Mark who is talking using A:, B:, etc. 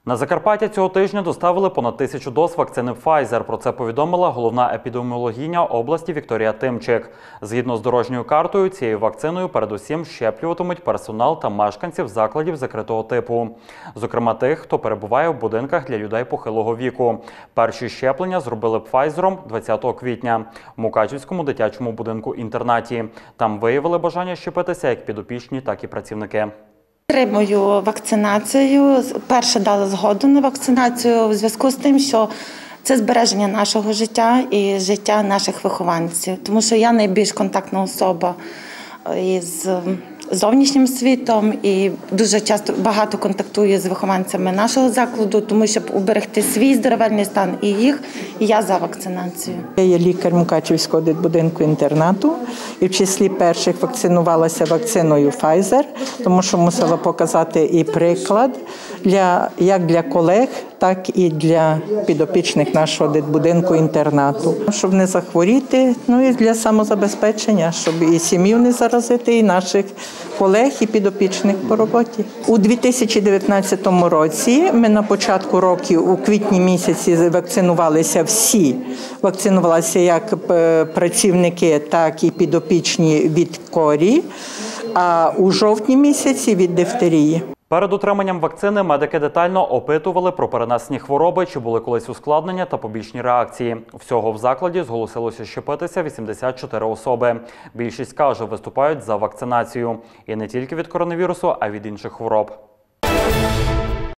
A: На Закарпаття цього тижня доставили понад 1000 доз вакцини Pfizer. Про це повідомила головна епідеміологиня області Вікторія Тимчик. Згідно з дорожньою картою, цією вакциною передусім щеплюватимуть персонал та мешканців закладів закритого типу. Зокрема тих, хто перебуває в будинках для людей похилого віку. Перші щеплення зробили Pfizer 20 квітня в Мукачівському дитячому будинку-інтернаті. Там виявили бажання щепитися як підопічні, так і працівники.
B: Підтримую вакцинацію. Перше дали згоду на вакцинацію у зв'язку з тим, що це збереження нашого життя і життя наших вихованців. Тому що я найбільш контактна особа із зовнішнім світом і дуже часто багато контактую з вихованцями нашого закладу, тому щоб уберегти свій здоровельний стан і їх, і я за вакцинацію.
C: Я є лікар Мукачівського дитбудинку-інтернату і в числі перших вакцинувалася вакциною Pfizer, тому що мусила показати і приклад як для колег, так і для підопічних нашого дитбудинку-інтернату. Щоб не захворіти, і для самозабезпечення, щоб і сім'ю не заразити, і наших колег і підопічних по роботі. У 2019 році ми на початку року у квітні місяці вакцинувалися всі. Вакцинувалися як працівники, так і підопічні від корі, а у жовтні місяці від дифтерії.
A: Перед отриманням вакцини медики детально опитували про перенесені хвороби, чи були колись ускладнення та побічні реакції. Всього в закладі зголосилося щепитися 84 особи. Більшість, каже, виступають за вакцинацію. І не тільки від коронавірусу, а й від інших хвороб.